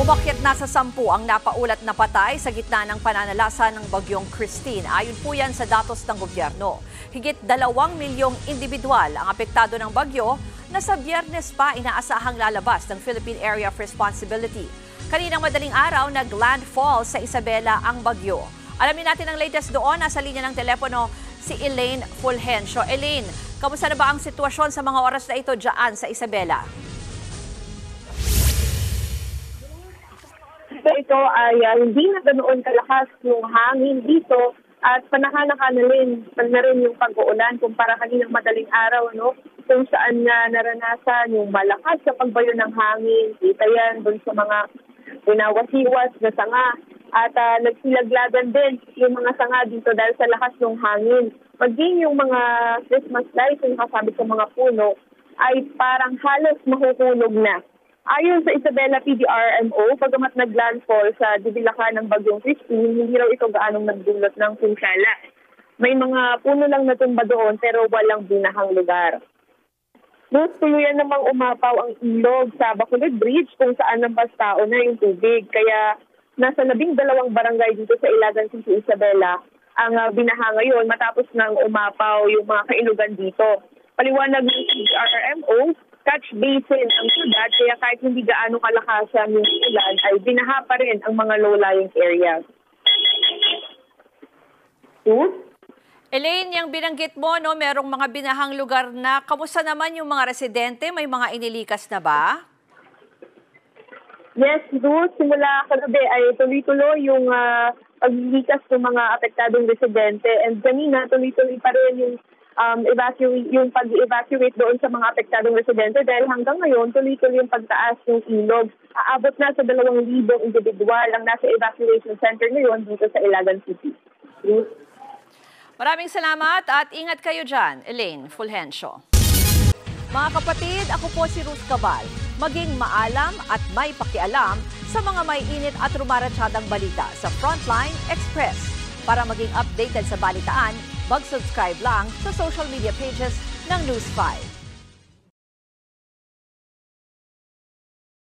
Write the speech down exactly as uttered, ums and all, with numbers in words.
Umakyat na sa sampu ang napaulat na patay sa gitna ng pananalasa ng bagyong Christine. Ayon po yan sa datos ng gobyerno. Higit dalawang milyong individual ang apektado ng bagyo na sa Biyernes pa inaasahang lalabas ng Philippine Area of Responsibility. Kaninang madaling araw, nag-landfall sa Isabela ang bagyo. Alamin natin ang latest doon. Nasa linya ng telepono si Elaine Fulgencio. Elaine, kamusta na ba ang sitwasyon sa mga oras na ito dyan sa Isabela? Ito ay uh, hindi na ganoon kalakas yung hangin dito at panahanaka na rin, na rin yung pag-uulan kumpara kaninang madaling araw, no? Kung saan na naranasan yung malakas sa pagbayo ng hangin. Kita yan doon sa mga pinawasiwas na sanga at uh, nagsilaglagan din yung mga sanga dito dahil sa lakas ng hangin. Maging yung mga Christmas lights yung nakasabit sa mga puno ay parang halos mahuhulog na. Ayon sa Isabela P D R M O, pagamat naglandfall sa dibilakan ng bagyong Christine, hindi raw ito gaanong nagdulot ng pinsala. May mga puno lang natumba doon pero walang binahang lugar. Noon, tuluyan namang umapaw ang ilog sa Bacolod Bridge kung saan nambastao na yung tubig. Kaya nasa labing dalawang barangay dito sa Ilagan City, Isabela ang uh, binaha ngayon matapos nang umapaw yung mga kailugan dito. Paliwanag ng P D R M O, catch basin ang syudad, kaya kahit hindi gaano kalakasan yung ulan, ay binaha pa rin ang mga low-lying areas. Hmm? Elaine, yung binanggit mo, no, merong mga binahang lugar na. Kamusta naman yung mga residente? May mga inilikas na ba? Yes, doon simula kagabi ay tuloy-tuloy yung uh, paglilikas ng mga apektadong residente. And kanina, tuloy-tuloy pa rin yung Um, evacuate, yung pag-evacuate doon sa mga apektadong residente dahil hanggang ngayon tuloy-tuloy yung pagtaas ng ilog. Aabot na sa dalawang libong individual ang nasa evacuation center ngayon dito sa Ilagan City. Ruth? Maraming salamat at ingat kayo dyan, Elaine Fulgencio. Mga kapatid, ako po si Ruth Cabal. Maging maalam at may pakialam sa mga may init at rumaratsyadang balita sa Frontline Express. Para maging updated sa balitaan, mag-subscribe lang sa social media pages ng News five.